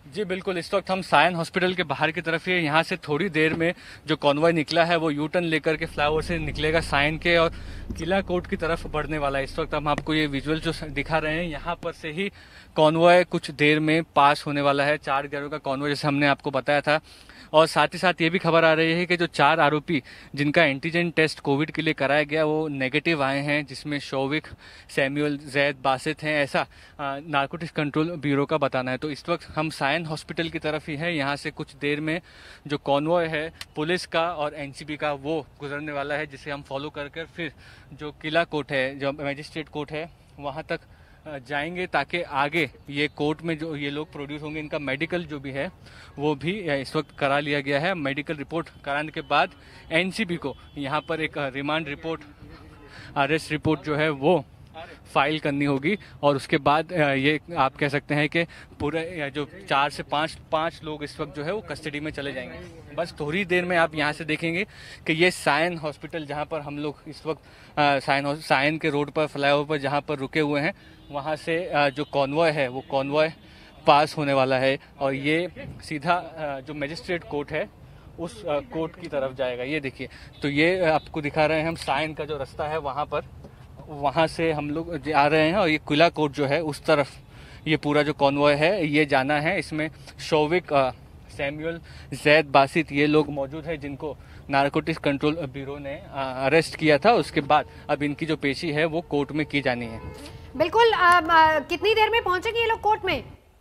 जी बिल्कुल, इस वक्त हम सायन हॉस्पिटल के बाहर की तरफ ही है। यहाँ से थोड़ी देर में जो कॉन्वॉय निकला है वो यू टर्न लेकर के फ्लाईओवर से निकलेगा सायन के और किला कोर्ट की तरफ बढ़ने वाला है। इस वक्त हम आपको ये विजुअल जो दिखा रहे हैं, यहाँ पर से ही कॉन्वॉय कुछ देर में पास होने वाला है। 4 गाड़ियों का कॉन्वॉय जैसे हमने आपको बताया था। और साथ ही साथ ये भी खबर आ रही है कि जो 4 आरोपी जिनका एंटीजन टेस्ट कोविड के लिए कराया गया वो नेगेटिव आए हैं, जिसमें शौविक, सैमुअल, जैद, बासित हैं, ऐसा नारकोटिक्स कंट्रोल ब्यूरो का बताना है। तो इस वक्त हम सायन हॉस्पिटल की तरफ ही है। यहाँ से कुछ देर में जो कॉन्वॉय है पुलिस का और एनसीबी का वो गुजरने वाला है, जिसे हम फॉलो कर फिर जो किला कोर्ट है, जो मजिस्ट्रेट कोर्ट है, वहाँ तक जाएंगे, ताकि आगे ये कोर्ट में जो ये लोग प्रोड्यूस होंगे, इनका मेडिकल जो भी है वो भी इस वक्त करा लिया गया है। मेडिकल रिपोर्ट कराने के बाद एनसीबी को यहाँ पर एक रिमांड रिपोर्ट, अरेस्ट रिपोर्ट जो है वो फाइल करनी होगी। और उसके बाद ये आप कह सकते हैं कि पूरे जो 4 से 5 लोग इस वक्त जो है वो कस्टडी में चले जाएंगे। बस थोड़ी देर में आप यहाँ से देखेंगे कि ये सायन हॉस्पिटल, जहाँ पर हम लोग इस वक्त सायन के रोड पर, फ्लाईओवर पर जहाँ पर रुके हुए हैं, वहाँ से जो कॉन्वॉय है वो कॉन्वॉय पास होने वाला है और ये सीधा जो मजिस्ट्रेट कोर्ट है उस कोर्ट की तरफ जाएगा। ये देखिए, तो ये आपको दिखा रहे हैं हम सायन का जो रास्ता है वहाँ पर, वहाँ से हम लोग आ रहे हैं और ये किला कोर्ट जो है उस तरफ ये पूरा जो कॉन्वॉय है ये जाना है। इसमें शौविक, सैमुअल, जैद, बासित ये लोग मौजूद हैं, जिनको नारकोटिक्स कंट्रोल ब्यूरो ने अरेस्ट किया था। उसके बाद अब इनकी जो पेशी है वो कोर्ट में की जानी है। बिल्कुल। कितनी देर में पहुंचेंगे ये लोग कोर्ट में?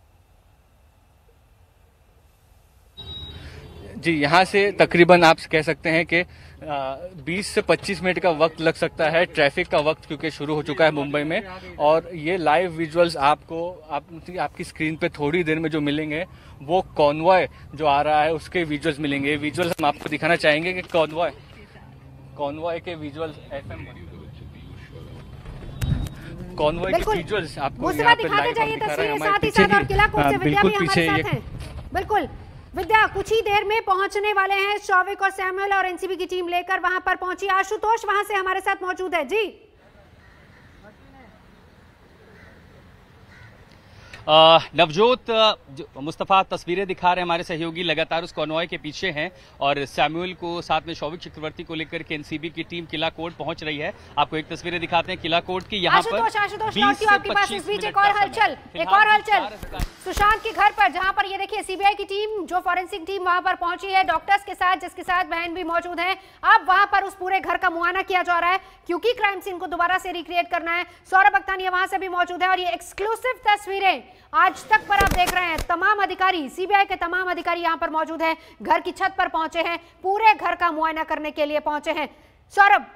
जी, यहाँ से तकरीबन आप कह सकते हैं कि 20 से 25 मिनट का वक्त लग सकता है, ट्रैफिक का वक्त क्योंकि शुरू हो चुका है मुंबई में। और ये लाइव विजुअल्स आपकी स्क्रीन पे थोड़ी देर में जो मिलेंगे वो कॉन्वॉय जो आ रहा है उसके विजुअल्स मिलेंगे। विजुअल्स हम आपको दिखाना चाहेंगे कि कॉन्वॉय के विजुअल्स, कॉन्वॉय के विजुअल्स आपको यहाँ पे लाइव दिखा रहे हैं हमारे पीछे, बिल्कुल पीछे ये। बिल्कुल विद्या कुछ ही देर में पहुंचने वाले हैं। शौविक और सैमुअल और एनसीबी की टीम लेकर वहां पर पहुंची। आशुतोष वहां से हमारे साथ मौजूद है। जी नवजोत, मुस्तफा तस्वीरें दिखा रहे हैं हमारे सहयोगी, लगातार उस कॉन्वॉय के पीछे हैं और सैमुअल को साथ में शौविक चक्रवर्ती को लेकर के एनसीबी की टीम किला कोर्ट पहुंच रही है। आपको एक तस्वीरें दिखाते हैं किला कोर्ट की। यहाँ पर 20 से 25 मिनट एक और हलचल सुशांत के घर पर, जहां पर ये देखिए सीबीआई की टीम, जो फॉरेंसिक टीम वहां पर पहुंची है डॉक्टर्स के साथ, जिसके साथ बहन भी मौजूद है। अब वहां पर उस पूरे घर का मुआयना किया जा रहा है क्योंकि क्राइम सीन को दोबारा से रिक्रिएट करना है। सौरभ अख्तानिया वहां से भी मौजूद है और ये एक्सक्लूसिव तस्वीरें आज तक पर आप देख रहे हैं। तमाम अधिकारी, सीबीआई के तमाम अधिकारी यहां पर मौजूद हैं, घर की छत पर पहुंचे हैं, पूरे घर का मुआयना करने के लिए पहुंचे हैं। सौरभ,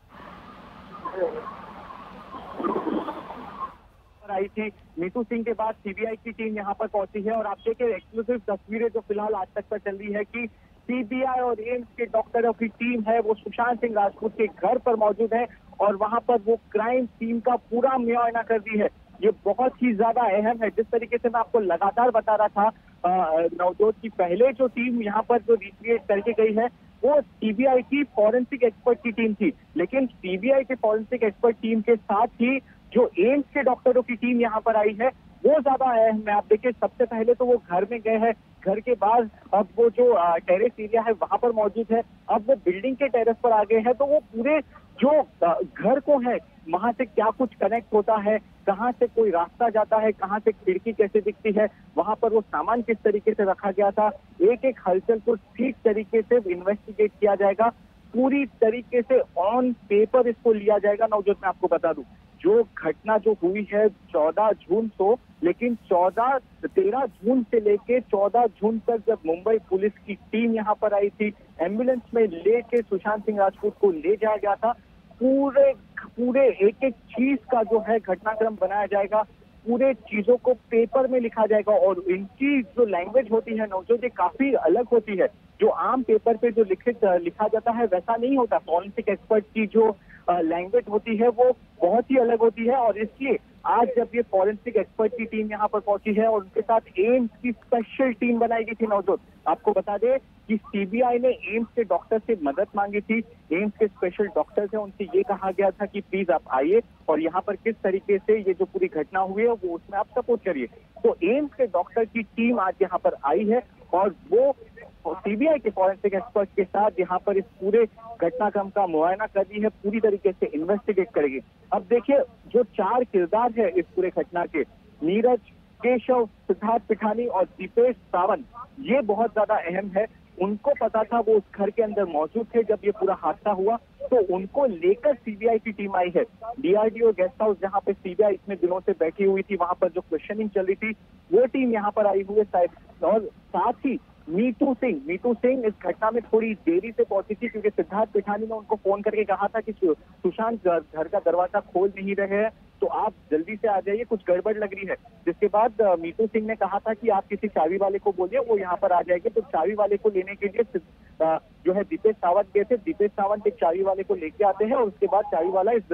आई थी नीतू सिंह के बाद सीबीआई की टीम यहां पर पहुंची है और आप देखिए एक्सक्लूसिव तस्वीरें जो फिलहाल आज तक पर चल रही है कि सीबीआई और एम्स के डॉक्टरों की टीम है वो सुशांत सिंह राजपूत के घर पर मौजूद है और वहां पर वो क्राइम सीन का पूरा मुआयना कर रही है। ये बहुत ही ज्यादा अहम है। जिस तरीके से मैं आपको लगातार बता रहा था नवजोत की, पहले जो टीम यहाँ पर जो रिक्रिएट करके गई है वो सीबीआई की फॉरेंसिक एक्सपर्ट की टीम थी, लेकिन सीबीआई के फॉरेंसिक एक्सपर्ट टीम के साथ ही जो एम्स के डॉक्टरों की टीम यहाँ पर आई है वो ज्यादा अहम है। आप देखिए, सबसे पहले तो वो घर में गए हैं, घर के बाद अब वो जो टेरेस एरिया है वहां पर मौजूद है, अब वो बिल्डिंग के टेरेस पर आ गए हैं। तो वो पूरे जो घर को है वहां से क्या कुछ कनेक्ट होता है, कहाँ से कोई रास्ता जाता है, कहाँ से खिड़की कैसे दिखती है, वहां पर वो सामान किस तरीके से रखा गया था, एक एक हलचल को ठीक तरीके से इन्वेस्टिगेट किया जाएगा, पूरी तरीके से ऑन पेपर इसको लिया जाएगा। नवजोत, मैं आपको बता दूं, जो घटना जो हुई है 14 जून को, लेकिन 13 जून से लेके 14 जून तक जब मुंबई पुलिस की टीम यहाँ पर आई थी, एम्बुलेंस में लेके सुशांत सिंह राजपूत को ले जाया गया था, पूरे एक एक चीज का जो है घटनाक्रम बनाया जाएगा, पूरे चीजों को पेपर में लिखा जाएगा और इनकी जो लैंग्वेज होती है नवजोत, ये काफी अलग होती है। जो आम पेपर पे जो लिखा जाता है वैसा नहीं होता। फॉरेंसिक एक्सपर्ट की जो लैंग्वेज होती है वो बहुत ही अलग होती है और इसलिए आज जब ये फॉरेंसिक एक्सपर्ट की टीम यहाँ पर पहुंची है और उनके साथ एम्स की स्पेशल टीम बनाई गई थी नवजोत, आपको बता दें कि सीबीआई ने एम्स के डॉक्टर से मदद मांगी थी। एम्स के स्पेशल डॉक्टर थे, उनसे ये कहा गया था कि प्लीज आप आइए और यहाँ पर किस तरीके से ये जो पूरी घटना हुई है वो उसमें आप सपोर्ट करिए। तो एम्स के डॉक्टर की टीम आज यहाँ पर आई है और वो सीबीआई के फॉरेंसिक एक्सपर्ट के साथ यहाँ पर इस पूरे घटनाक्रम का मुआयना कर रही है, पूरी तरीके से इन्वेस्टिगेट करेगी। अब देखिए जो 4 किरदार है इस पूरे घटना के, नीरज, केशव, सिद्धार्थ पिठानी और दीपेश सावंत, ये बहुत ज्यादा अहम है। उनको पता था, वो उस घर के अंदर मौजूद थे जब ये पूरा हादसा हुआ, तो उनको लेकर सीबीआई की टीम आई है। डीआरडीओ गेस्ट हाउस जहां पे सीबीआई इतने दिनों से बैठी हुई थी, वहां पर जो क्वेश्चनिंग चल रही थी, वो टीम यहाँ पर आई हुई है। और साथ ही मीतू सिंह इस घटना में थोड़ी देरी से पहुंची थी क्योंकि सिद्धार्थ पिठानी ने उनको फोन करके कहा था कि सुशांत घर का दरवाजा खोल नहीं रहे हैं, तो आप जल्दी से आ जाइए, कुछ गड़बड़ लग रही है। जिसके बाद मीतू सिंह ने कहा था कि आप किसी चाबी वाले को बोलिए, वो यहाँ पर आ जाएंगे। तो चाबी वाले को लेने के लिए जो है दीपेश सावंत गए थे। दीपेश सावंत एक चाबी वाले को लेके आते हैं और उसके बाद चाबी वाला इस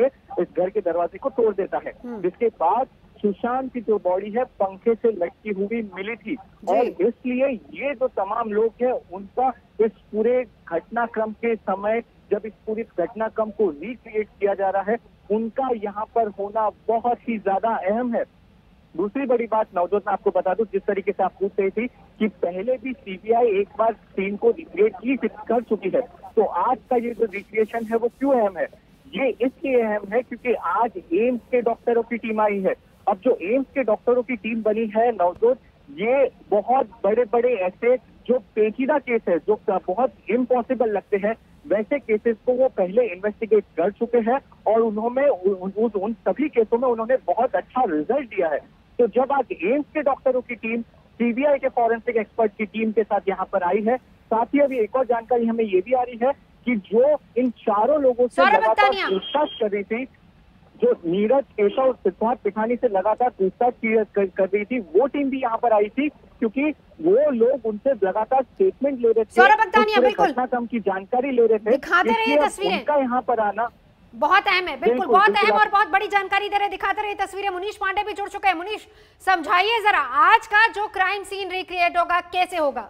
घर के दरवाजे को तोड़ देता है। जिसके बाद सुशांत की जो बॉडी है पंखे से लटकी हुई मिली थी और इसलिए ये जो तमाम लोग हैं उनका इस पूरे घटनाक्रम के समय, जब इस पूरी घटनाक्रम को रिक्रिएट किया जा रहा है, उनका यहाँ पर होना बहुत ही ज्यादा अहम है। दूसरी बड़ी बात नवजोत, मैं आपको बता दूं, जिस तरीके से आप पूछ रही थी कि पहले भी सीबीआई एक बार सीन को रिक्रिएट कर चुकी है, तो आज का ये जो रिक्रिएशन है वो क्यों अहम है? ये इसलिए अहम है क्योंकि आज एम्स के डॉक्टरों की टीम आई है। अब जो एम्स के डॉक्टरों की टीम बनी है नवजोत, ये बहुत बड़े बड़े ऐसे जो पेचीदा केस है, जो बहुत इम्पॉसिबल लगते हैं, वैसे केसेस को वो पहले इन्वेस्टिगेट कर चुके हैं और उन्होंने उन सभी केसों में उन्होंने बहुत अच्छा रिजल्ट दिया है। तो जब आज एम्स के डॉक्टरों की टीम सीबीआई के फॉरेंसिक एक्सपर्ट की टीम के साथ यहाँ पर आई है, साथ ही अभी एक और जानकारी हमें ये भी आ रही है कि जो इन चारों लोगों से लगातार पूछताछ कर रही थी, जो नीरज, केशव और सिद्धार्थ पिठानी से लगातार पूछताछ कर रही थी, वो टीम भी यहाँ पर आई थी क्योंकि वो लोग उनसे लगातार स्टेटमेंट ले रहे थे, घटनाक्रम की जानकारी ले रहे थे। दिखाते रहिए तस्वीरें, उनका यहाँ पर आना बहुत अहम है। बिल्कुल बहुत अहम और बहुत बड़ी जानकारी दे रहे, दिखाते रहिए तस्वीरें। मुनीश पांडे भी जुड़ चुके हैं। मुनीश, समझाइए जरा, आज का जो क्राइम सीन रिक्रिएट होगा कैसे होगा?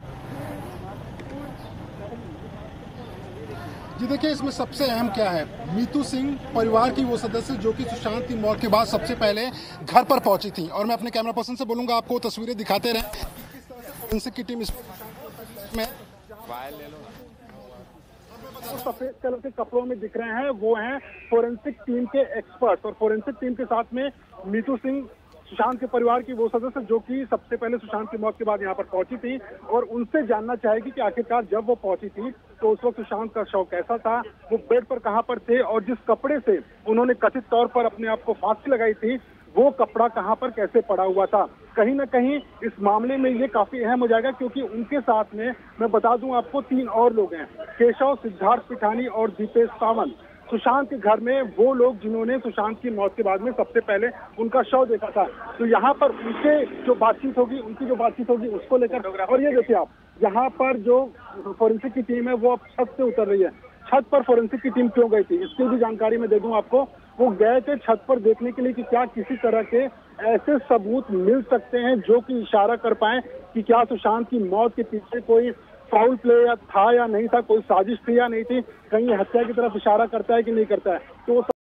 जी देखिए, इसमें सबसे अहम क्या है, मीतू सिंह परिवार की वो सदस्य जो कि सुशांत की मौत के बाद सबसे पहले घर पर पहुंची थी। और मैं अपने कैमरा पर्सन से बोलूंगा आपको तस्वीरें दिखाते रहे की टीम में सफेद कलर के कपड़ों में दिख रहे हैं, वो हैं फोरेंसिक टीम के एक्सपर्ट। और फोरेंसिक टीम के साथ में मीतू सिंह, सुशांत के परिवार की वो सदस्य जो कि सबसे पहले सुशांत की मौत के बाद यहाँ पर पहुंची थी और उनसे जानना चाहेगी कि आखिरकार जब वो पहुंची थी तो उस वक्त सुशांत का शव कैसा था, वो बेड पर कहां पर थे और जिस कपड़े से उन्होंने कथित तौर पर अपने आप को फांसी लगाई थी, वो कपड़ा कहां पर कैसे पड़ा हुआ था। कहीं ना कहीं इस मामले में ये काफी अहम हो जाएगा क्योंकि उनके साथ में, मैं बता दूं आपको, 3 और लोग हैं, केशव, सिद्धार्थ पिठानी और दीपेश सावंत। सुशांत के घर में वो लोग जिन्होंने सुशांत की मौत के बाद में सबसे पहले उनका शव देखा था। तो यहाँ पर उनकी जो बातचीत होगी उसको लेकर, और ये देखिए आप, यहाँ पर जो फोरेंसिक की टीम है वो अब छत से उतर रही है। छत पर फोरेंसिक की टीम क्यों गई थी इसकी भी जानकारी मैं दे दूं आपको। वो गए थे छत पर देखने के लिए कि क्या किसी तरह के ऐसे सबूत मिल सकते हैं जो कि इशारा कर पाए कि क्या सुशांत की मौत के पीछे कोई फाउल प्ले था या नहीं था, कोई साजिश थी या नहीं थी, कहीं हत्या की तरफ इशारा करता है कि नहीं करता है। तो